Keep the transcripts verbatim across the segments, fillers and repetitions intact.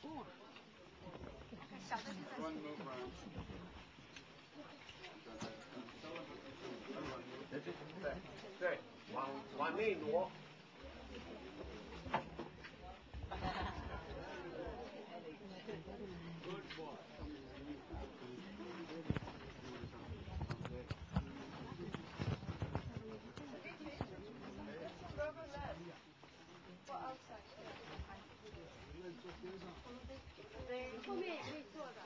对，往往内挪。 后面也可以坐的。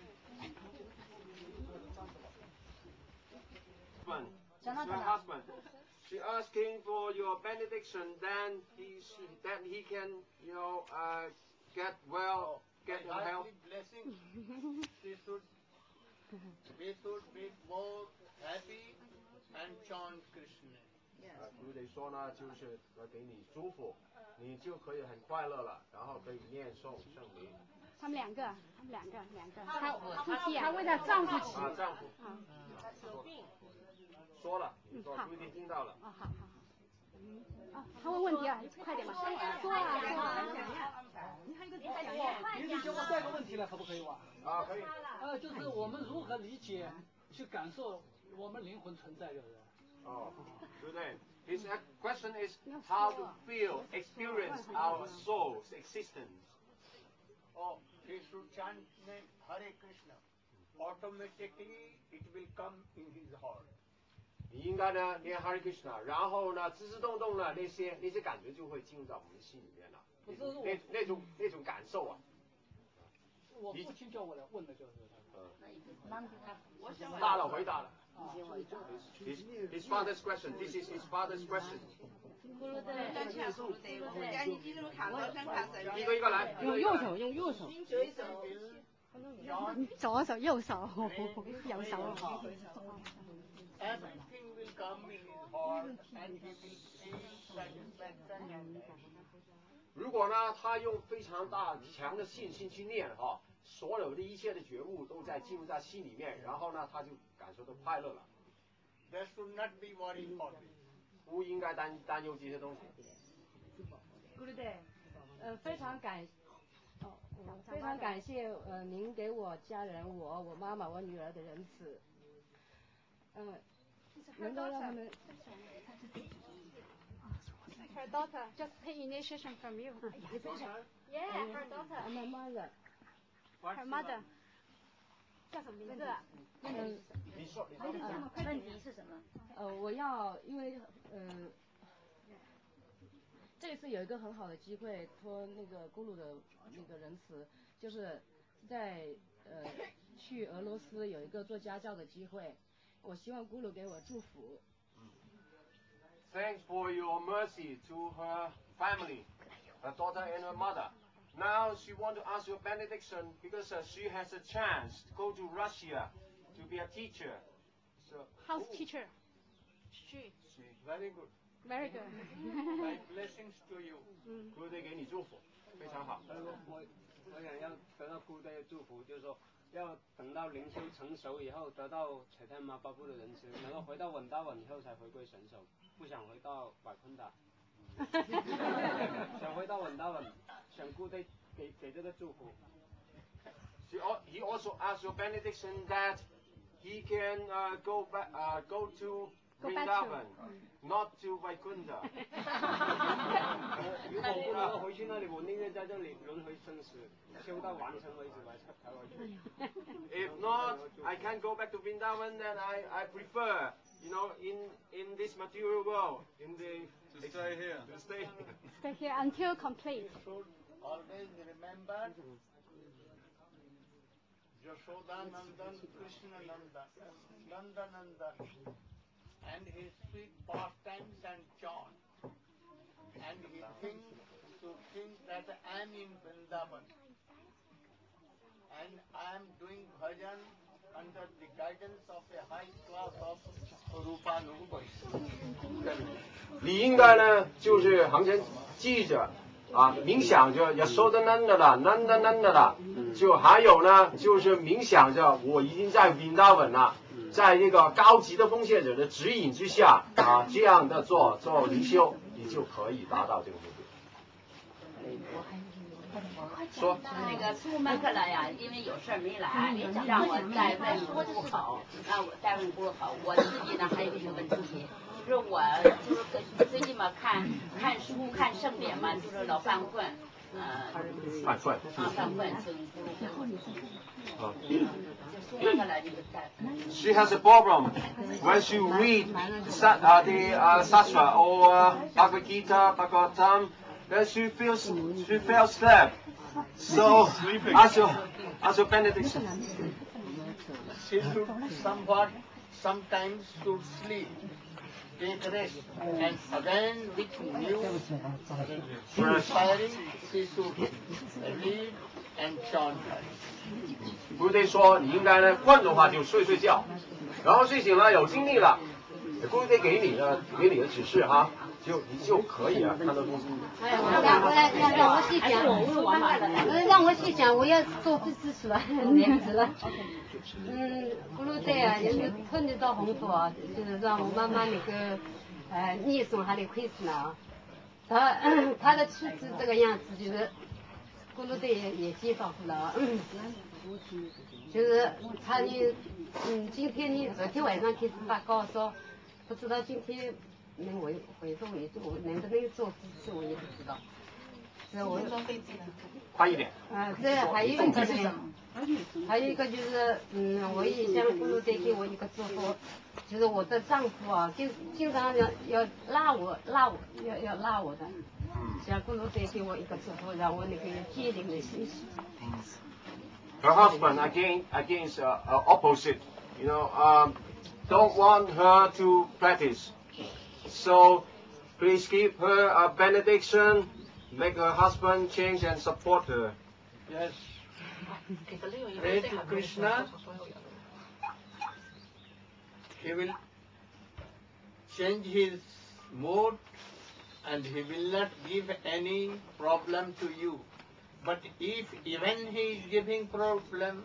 Her husband. She asking for your benediction. Then he, she, then he can, you know, uh, get well, get My help. Blessing. She should, we should be more happy and chant Krishna. 呃，主得说呢，就是要给你祝福，你就可以很快乐了，然后可以念诵圣灵。 他们两个，他们两个，两个，她夫妻啊，她为她丈夫祈。 啊，丈夫。 啊。 有病。说了，你说不一定听到了。 啊，好好。嗯。啊，他问问题啊，快点吧。说啊，说啊。 你还有一个讲呀，你理解我这个问题了，可不可以吧？ 啊，可以。 呃，就是我们如何理解、去感受我们灵魂存在的人。 哦，对不对？ His question is how to feel, experience our soul's existence. Oh, he should chant name Hare Krishna. Automatically, it will come in his heart. 你应该呢念 Hare Krishna， 然后呢自自动动呢那些那些感觉就会进入到我们的心里面了，那种那那种那种感受啊。 我父亲叫我来问的就是他。 嗯。大了，回答了。His, his father's question. This is his father's question. 一个一个来。 用右手，用右手。 左手，右手，右手。 Everything will come in his heart and he will feel satisfaction and happy. 如果呢，他用非常大强的信心去念哈，所有的一切的觉悟都在进入在心里面，然后呢，他就感受到快乐了。 There should not be worry for this. 不应该担担忧这些东西。 对对，呃，非常感，哦，非常感谢呃您给我家人我我妈妈我女儿的仁慈，嗯。 能够让他们。 Her daughter just take initiation from you. Yeah, her daughter. My mother. Her mother. 叫什么名字？ 嗯。 你说，你说。问题是什么？呃，我要因为呃，这次有一个很好的机会，托那个咕噜的那个仁慈，就是在呃去俄罗斯有一个做家教的机会。 我希望咕噜给我祝福。 Thanks for your mercy to her family, her daughter and her mother. Now she want to ask your benediction because uh, she has a chance to go to Russia to be a teacher. So house teacher. She. She very good. Very good. My blessings to you. 咕队给你祝福，非常好。 我我我想要得到咕队的祝福，就是说。 要等到灵修成熟以后，得到柴太妈巴布的仁慈，能够回到稳达稳以后才回归神手，不想回到瓦昆达，想回到稳达稳，想顾队给给这个祝福。 He he also asked your benediction that he can uh, go back uh, go to Vrindavan, not to Vaikunta. 如果不能够回去那里，我宁愿在这里轮回生死，修到完成为止才才回去。 If not, I can't go back to Vrindavan. Then I I prefer, you know, in in this material world, in the to stay here. To stay here. Stay here until complete. You should always remember Yashoda Nandan, Krishna Nandan, Nanda Nandan, and his sweet pastimes and chant. And he thinks to think that I am in Vrindavan. And I am doing bhajan under the guidance of a high class of Rupa Nubai. 你应该呢，就是好像记着啊，冥想着要说的นั่น的了，นั่น的นั่น的了，就还有呢，就是冥想着我已经在宾达文了，在这个高级的奉献者的指引之下啊，这样的做做灵修，你就可以达到这个目的。 说。 那个出门去了呀，因为有事儿没来，让我再问户口，让我再问户口。我自己呢还有一个问题，就是我就是最近嘛看看书看圣典嘛，就是老犯困，呃， 犯困啊犯困就啊。 She has a problem when she read uh, the uh, Sastra or uh, Bhagavad Gita, Bhagavatam, then she feels she feels asleep. So as your as your benediction. She should somewhat sometimes should sleep, take rest, and again with new inspiring she should read and chant. 古德说你应该呢困的话就睡睡觉，然后睡醒了有精力了，古德给你的给你的指示哈，就就可以了，看到东西。 哎，我让我让让我细想，我让我细想，我要做不知识了，年纪了。嗯，古鲁德啊，就是碰得到红佛啊，就是让我妈妈那个呃念诵还得亏死呢。他他的气质这个样子，就是古鲁德也也介绍出来了。就是他你嗯，今天你昨天晚上开始发高烧，不知道今天能回回复回复能不能做姿势，我也不知道。是我快一点。 啊，这还有一个呢，还有一个就是，嗯，我也想咕噜再给我一个祝福，就是我的丈夫啊，经经常要要拉我拉我要要拉我的，想咕噜再给我一个祝福，让我那个坚定的信心。 Her husband again against uh, uh, opposite, you know, um, don't want her to practice. So please give her a benediction, make her husband change and support her. Yes. Pray to Krishna. He will change his mood and he will not give any problem to you. But if even he is giving problem,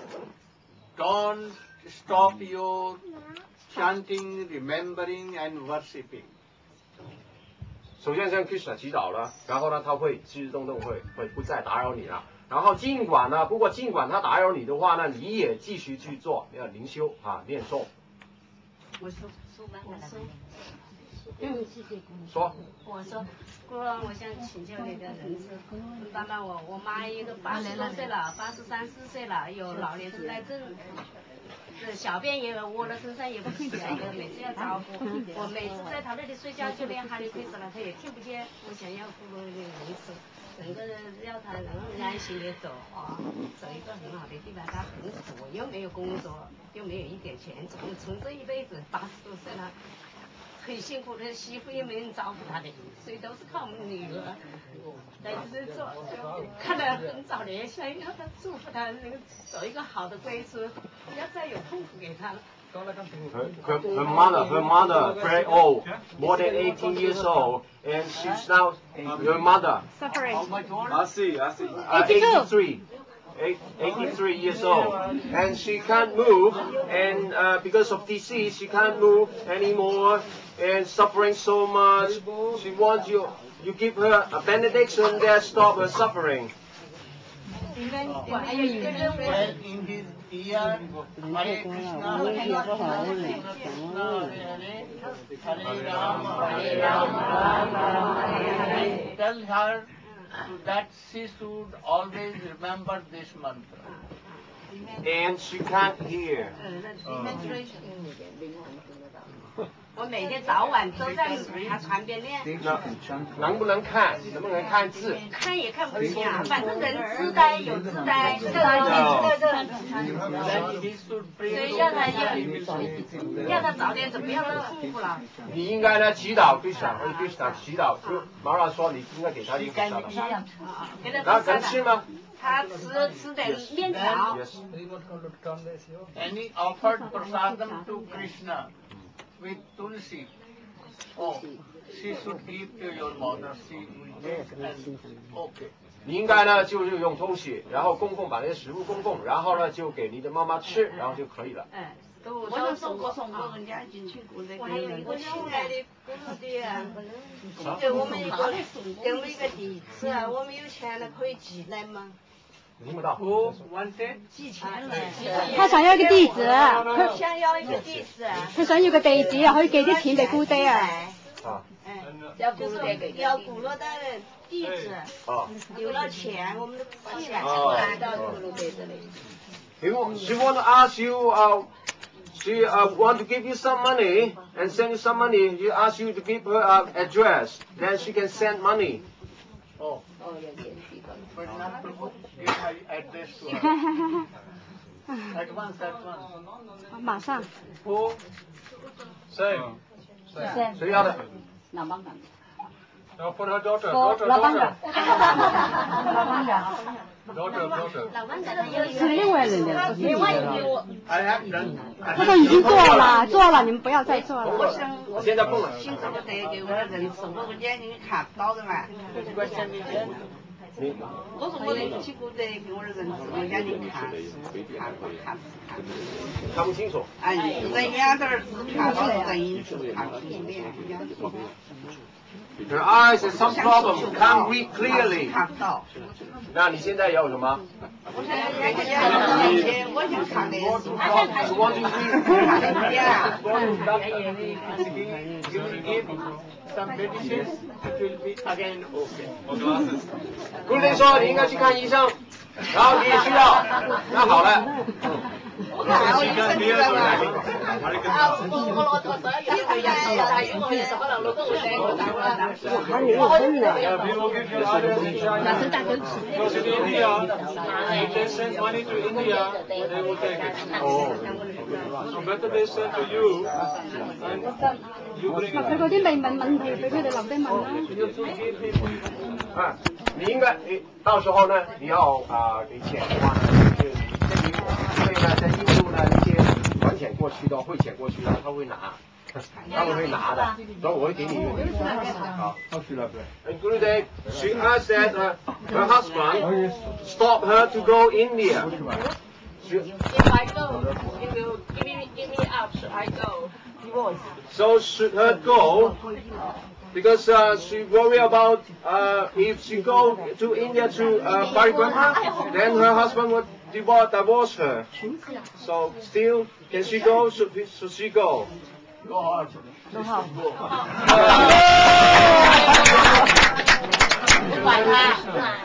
don't stop your chanting, remembering and worshipping. 首先向 Krishna 祈祷了，然后呢，他会自动动会会不再打扰你了。然后尽管呢，不过尽管他打扰你的话呢，你也继续去做要灵修啊，念诵。 我说说完了。 嗯，谢谢。 说，我说，姑娘，我想请教你的人是，爸爸我我妈一个八十多岁了，八十三四岁了，有老年痴呆症，这小便也窝到身上也不起来，个每次要招呼，我每次在她那里睡觉就连哈利奎斯了，她也听不见，我想要呼噜那个人次，整个要她能安心的走啊，走一个很好的地方，她很苦，又没有工作，又没有一点钱，从从这一辈子八十多岁了。很辛苦的，媳妇也没人照顾她的，所以都是靠我们女儿来这做，看得很早的，想要她祝福她那个走一个好的归宿，不要再有痛苦给她了。 Her, her, her mother, her mother, very old, more than eighteen years old, and she's now your mother. Suffering. I see, I see. Uh, eighty-three. eighty-three years old, and she can't move, and uh, because of disease she can't move anymore, and suffering so much. She wants you, you give her a benediction that stop her suffering. Well, in his ear, Hare Krishna, Hare Krishna, Krishna Hare Hare, Hare Rama, Hare Rama, Hare Hare. Tell her that she should always remember this mantra. And she can't hear. 我每天早晚都在他床边练。 能不能看？能不能看字？ 看也看不清啊，反正人痴呆有痴呆，这个这个，所以要他要要他早点走，不要让他痛苦了。 你应该呢祈祷 Krishna， 或者 Krishna 祈祷，就马上说你应该给他一个沙拉。然后能吃吗？ 他吃吃点面条。 Any offered prasadam to Krishna with tulsi, oh, she should give to your mother. She will take and okay. 你应该呢就是用东西，然后供奉把那些食物供奉，然后呢就给你的妈妈吃，然后就可以了。 嗯， 都我就送过送过人家进去过的。 我还有一个亲爱的姑的啊，给我们一个给我们一个地址啊，我们有钱了可以寄来吗？ 听不到。 Who wanted? 寄钱来。 他想要一個地址， 佢想要一個地址啊。 佢想要個地址啊，可以寄啲錢俾姑爹啊。 啊。 就是要古乐的地址，留了钱，我们都不寄了，拿到古乐队这里。 She want to ask you, uh, she uh, want to give you some money and send you some money. You ask you to give her uh, address, then she can send money. Oh. But not to give my address to her. At once, at once. 馬上。 Who? Same. Same. 谁要的？ 老帮长。 Now for her daughter. 我 Daughter. 老班长。 老帮长。 Daughter. Daughter. 老班长有是另外人的，不是你的。 I have done. 他都已经做了，做了，你们不要再做了。 我想我现在不了。 辛苦的得给我的人事，我眼睛看不到的嘛。我说我的辛苦得给我的人事，我眼睛看看看看。 看不清楚。 哎，人眼这儿只看到人影子，看不清脸。 Her eyes has some problem, can't read clearly. 看不到。 那你现在要什么？ 我想眼睛眼睛，我想看的是。 You want to read? 看的呀。 Some medicines, it will be again okay. 姑娘说你应该去看医生，然后你也需要，那好了。 我看我医生知道吗？ 啊，我我我我所有有人啊，有个人什么人都跟我说过，但我还有真的。 Yeah, we will give you others in China. Because in India, if they send money to India, they will take it. Oh. So better they send to you, and you bring 佢 it. 嗰啲未問問題，俾佢哋留低問啦。 啊，你应该你到时候呢，你要啊给钱的话呢，就是你先给我，因为呢在印度呢一些还钱过去的、汇钱过去的，他会拿，他们会拿的，所以我会给你一个啊。And Gurudev, she asked that uh, her husband stop her to go India. She, if I go, you will give me give me up. Should I go? so should her go? Because uh, she worry about uh, if she go to India to uh, Parikrama, then her husband would divorce, divorce her. So still, can she go? Should, should she go? Go. 都好。 不管他，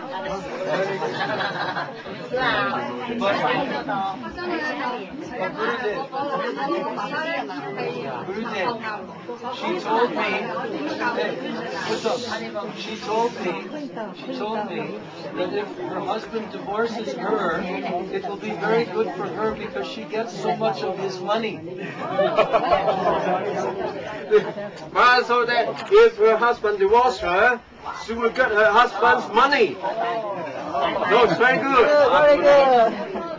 是啊，不管就走。 She told me, she told me, she told me that if her husband divorces her, it will be very good for her because she gets so much of his money. Well, so that if her husband divorces her, she will get her husband's money. So it's very good. Very good.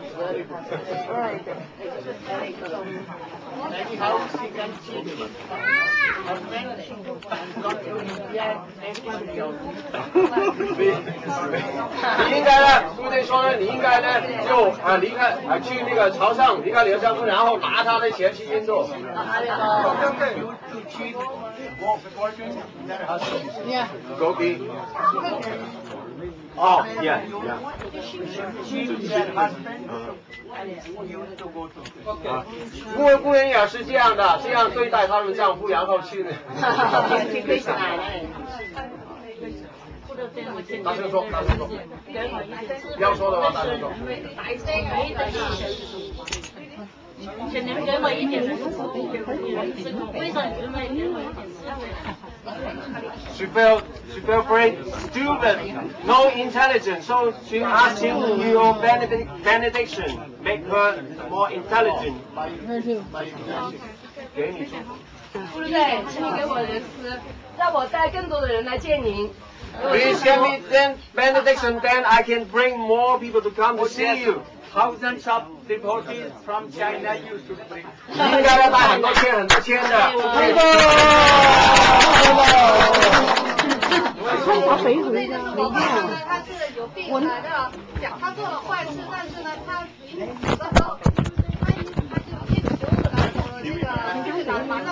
Anyhow, she can cheat. But when she got to India, then she will go. 你应该呢，姑娘说呢，你应该呢就啊离开啊去那个朝圣，离开刘香夫，然后拿他的钱去印度。 To cheat, walk according to their husband. Yeah. Gopi. Oh, yeah, yeah. Cheat their husband, and you to go to. 啊，姑姑姑人也是这样的，这样对待他们丈夫，然后去呢。大声说，大声说。要说的话，大声说。 请您给我一点人手，为什么你们给我一点时间？ She felt she felt very stupid, no intelligence. So she asked him your benedict, benediction, make her more intelligent. 给你祝福。 对不对？请你给我人师，让我带更多的人来见您。 Please give me then benediction, then I can bring more people to come to see you. Thousands of devotees from China you should bring. 你应该要带很多签，很多签的。 他肥回家。 他是有病来的，讲他做了坏事，但是呢，他临死的时候，他他就念求的。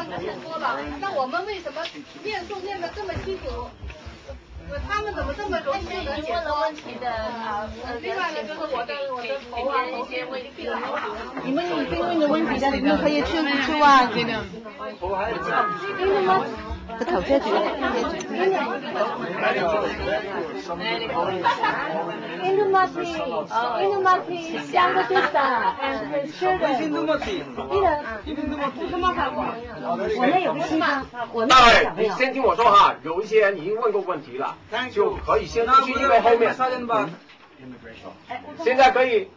不是说了，那我们为什么念诵念的这么清楚？他们怎么这么容易就能解脱？问题的啊，另外呢，就是我的我的头啊，头些问题很好。 你们有病问的问题，但是你可以去去问。真的吗？这头遮住，遮住。Indumati, Indumati, younger sister and his children. Indumati. Indumati. 我那有个新生，我那个小朋友。 你先听我说哈，有一些人已经问过问题了，就可以先出去，因为后面。现在可以。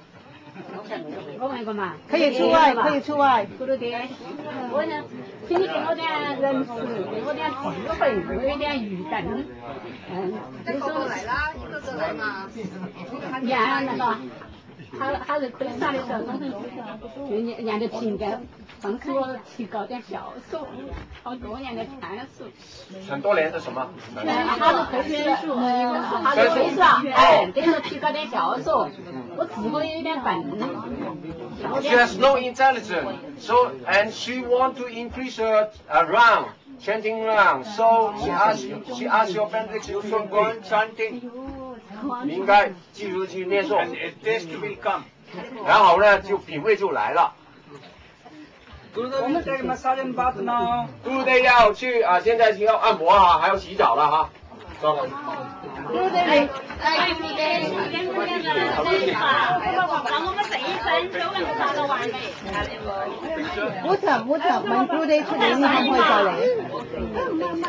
可以出外，可以出外。 我呢，请你给我点人事，给我点智慧，给我点愚等。嗯， 再过过来啦，一个个来嘛。 年那个，还还是可以啥的时候，就年年的平感，帮助我提高点销售，好多年的参数。 很多年的什么？ 他的可参数，他的可数，哎，给我提高点销售，我智慧有点笨。 She has no intelligence, so and she want to increase her uh, round, chanting round. So she asked, she asked your benediction to go on chanting. 你应该记住去念诵 And a taste will come. 然后呢，就品味就来了。 我们这个嘛三点八呢。 对对，要去啊！现在就要按摩哈，还要洗澡了哈。走。 对对对，哎，对对，跟我两个人吧，让我们这一生都能够达到完美。 冇錯冇錯，問 Guru Day 出年可唔可以再嚟？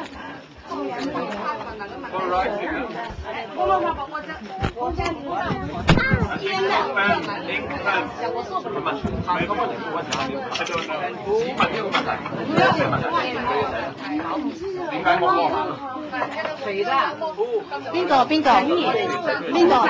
我妈妈把我这我家里啊，天哪！我说什么？ 係咁問題冇問題，只問呢個問題，咩問題？點解我我？ 谁的？ 邊個邊個？邊個？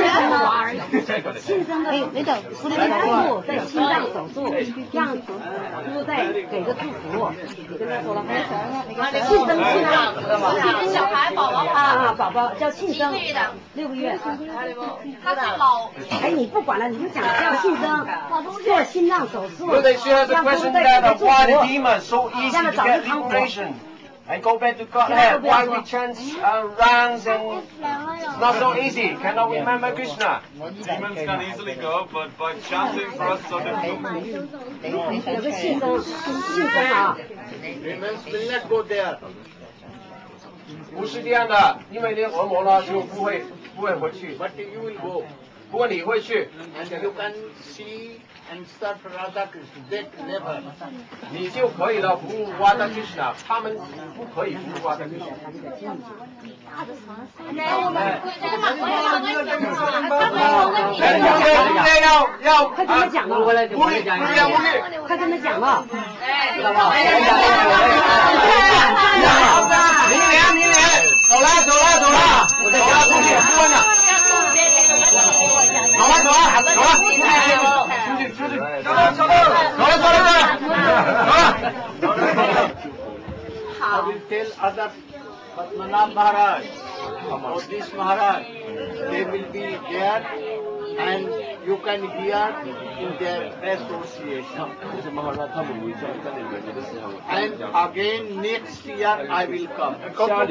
新生的那个不是手术，在心脏手术，让猪在给个祝福，跟他说了，庆生庆生，小孩宝宝啊啊宝宝叫庆生，六个月，他是老，哎你不管了，你就讲叫庆生，做心脏手术，让猪在给个祝福，让他早日康复。 And go back to Godhead. Why we chant uh, rounds and it's not so easy. Cannot remember Krishna. Demons can easily go, but by chanting for us so difficult. 有个庆生，庆生啊。 Demons will not go there. 不是这样的，因为那个恶魔呢就不会不会回去。 But you will go. 不过你会去。 And you can see and serve Radha Krishna. They never. 你就可以了服务 Radha Krishna， 他们不可以服务 Radha Krishna。要要快跟他讲了， 不是不是不是， 快跟他讲了。 明年明年，走了走了走了，我在家出去不问了。走了走了走了，出去出去，走了走了走了走了走了。 I will tell other Padmanabh Maharaj or this Maharaj, they will be there and you can hear in their association. And again next year I will come. And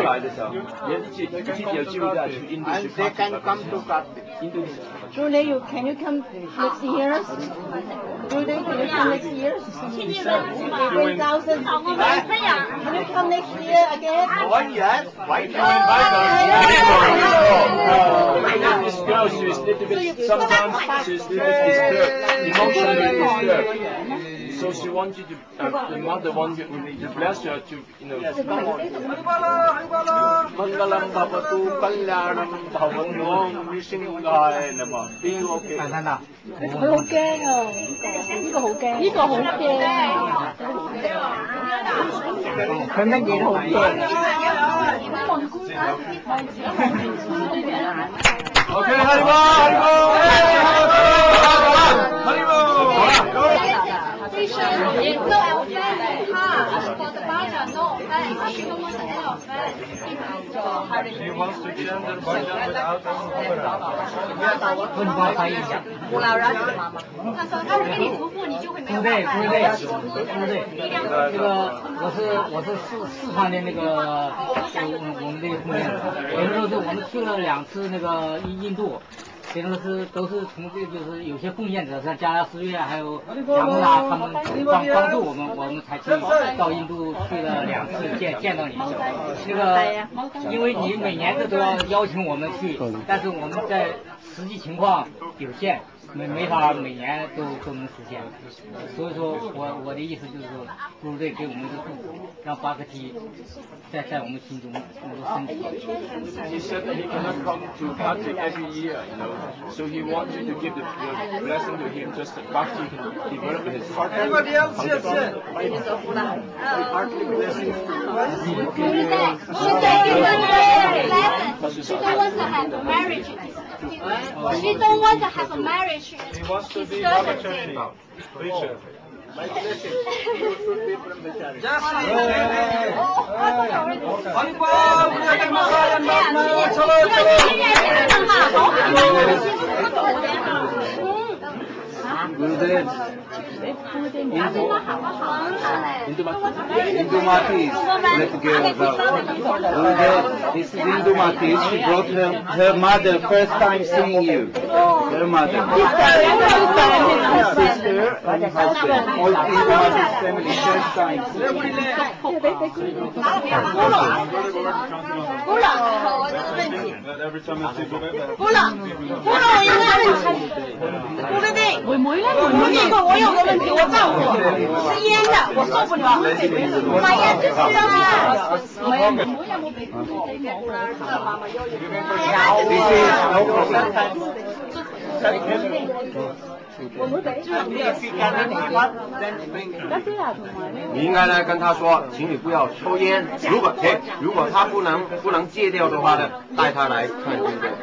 they can come to Kartik. Guru you can you come next year? Guru can you come next year? Three thousand. Can you come next year again? Oh yes, why You invite us. This girl, she's a little bit, sometimes she's a little bit disturbed, emotionally disturbed. So she wants you to, uh, the mother wants you to bless her to, you know, Mangalam bhavatu kalyanam bhavanam nisingaya namah. Be okay. 佢好驚啊！呢個好驚，呢個好驚。佢乜嘢都好驚。 OK， 哈利波，哈利波，哈利波，好了。 Station, no elephant, car, for the Baja, no offense, she don't want the elephant. He wants to change their version without any 问帮翻译一下。 古老人是妈妈。他说他是给你徒步，你就会没有办法。 对对对对，这个我是我是四四川的那个我我们这个奉献者，有的时候是我们去了两次那个印印度。这种是都是从这就是有些奉献者，像加拉斯月还有杨木拉他们帮帮助我们，我们才去到印度去了两次见见到你。那个因为你每年都要邀请我们去，但是我们在实际情况有限，没没法每年都都能实现。所以说我我的意思就是说，不如队给我们一个祝福，让巴克提在在我们心中能够升起。 He said that he cannot come to Bhakti every year, you know. So he wants you to give the, the blessing to him, just that Bhakti can develop his heart. Everybody else, yes, yes. Heartly blessing. She don't want to have a marriage. She don't want to have a marriage. He wants to be Brahmachari, preacher. My blessing. You should be brahmachari. Gurudev, Hindu, Hindu Matis, let go of Gurudev, this is Hindu Matis. She brought her, her mother first time seeing you. Her mother. Her sister and husband. All Hindu Matis family first time. Every time I see Gurudev. 不了，不了，我有个问题，对不对？妹妹呢？妹妹，我有个问题，我丈夫吃烟的，我受不了。妈呀，就是啊！我也没我也没被你应该呢跟他说，请你不要抽烟。如果哎，如果他不能不能戒掉的话呢，带他来看医生。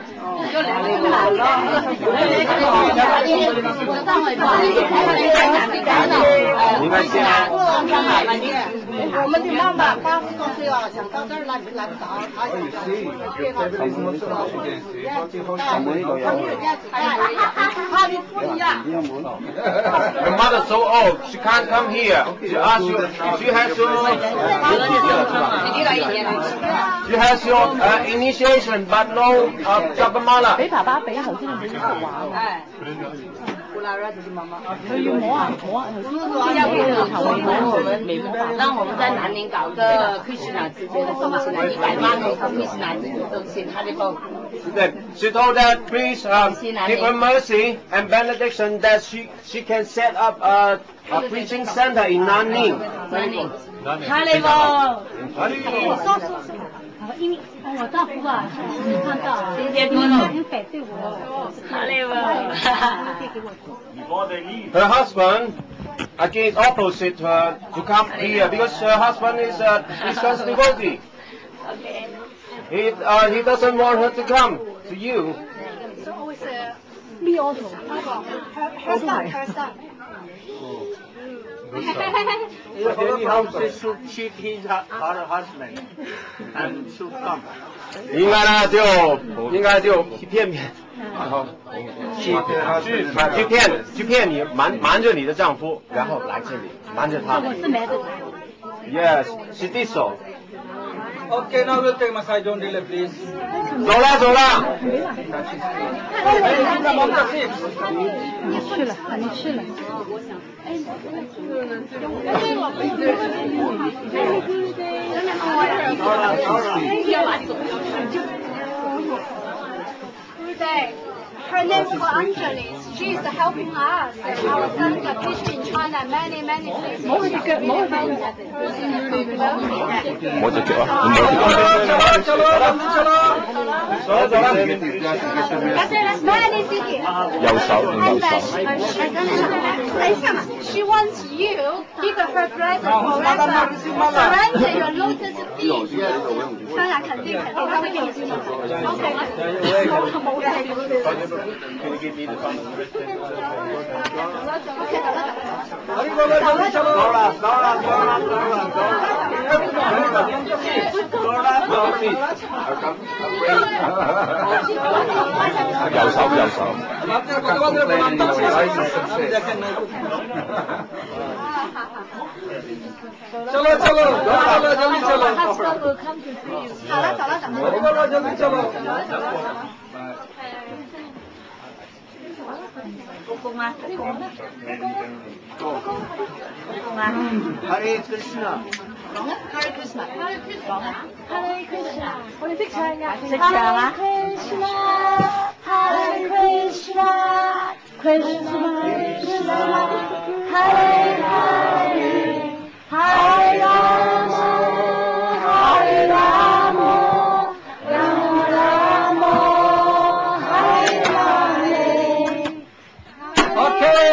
应该先。 我们的妈妈八十多岁了，想到这儿来来不着，她想他们有这样子，他的不一样。 Your mother's so old, she can't come here. She asks you, she has your, she has your uh, initiation, but no uh, Jabamala. 俾爸爸俾頭先你好玩喎。係。佢要摸啊摸啊，頭先要給個頭摸我們沒摸法，讓我們在南寧搞個克什納之間的東西呢，一百萬個克什納之間的東西，他就講。 She told that please um, give her mercy and benediction that she she can set up a, a preaching center in Nanning. Nanning. 他嚟喎。說說說。因为我丈夫啊，你看到，很反对我，他嘞我。Her husband against opposite her to come here because her husband is a Christian devotee. Okay. He uh, he doesn't want her to come to you. So always uh, me also. Her her son, her son. But anyhow, she should cheat his her husband and should come. 应该呢就应该就骗骗，然后去去去骗去骗你瞒瞒着你的丈夫，然后来这里瞒着他。Yes, she did so. Okay, now we'll take massage on delay, please. 走了走了。 你去了，你去了。 Her name is Angelis. She is helping us. Our son are teaching in China many, many places. Many cities. She wants you give her present forever. Surrender your lotus feet. 当然肯定肯定，他会给你信的。OK。 Can you give me the phone? 走了走了走了走了走了走了。 feet.右手右手。 चलो चलो चलो जल्दी चलो Pastor will come to see you. 好了，走了，走了。 चलो जल्दी चलो Hare Krishna. Hare Krishna. Hare Krishna. Hare Krishna. 우리 픽처야. 픽처야. Krishna. Hare Krishna. Krishna Krishna. Hare Hare. Hare Rama. Hare Rama. Rama Rama. Hare Hare. Okay.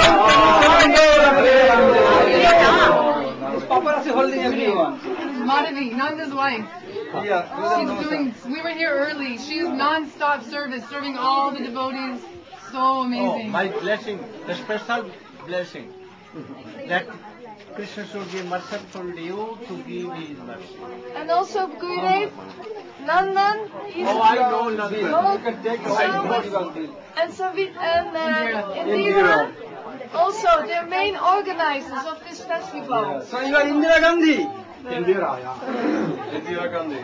Paparazzi holding everyone. Madhavi, Nanda's wife. Yeah. She's doing, we were here early. She's non-stop service, serving all the devotees. So Oh, amazing. my blessing, the special blessing. That Krishna should be merciful to you to give his mercy. And also Gurudev, Nandan is Oh, I know Nandan. and Savit and uh, Indira. Also, they're main organizers of this festival. So you are Indira Gandhi. Indira, yeah. Indira Gandhi.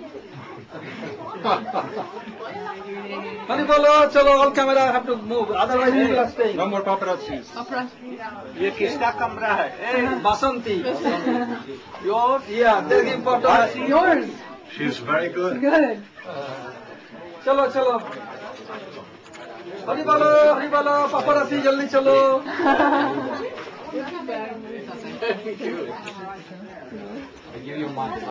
Mani bolo, chalo, all camera have to move. Otherwise we will stay. No more paparazzis. ये किसका कमरा है? बासंती. Yours? Yeah, they give photo. Yours. She's very good. Good. चलो चलो. हरी बोलो, हरी बोलो, paparazzi जल्दी चलो. Thank you.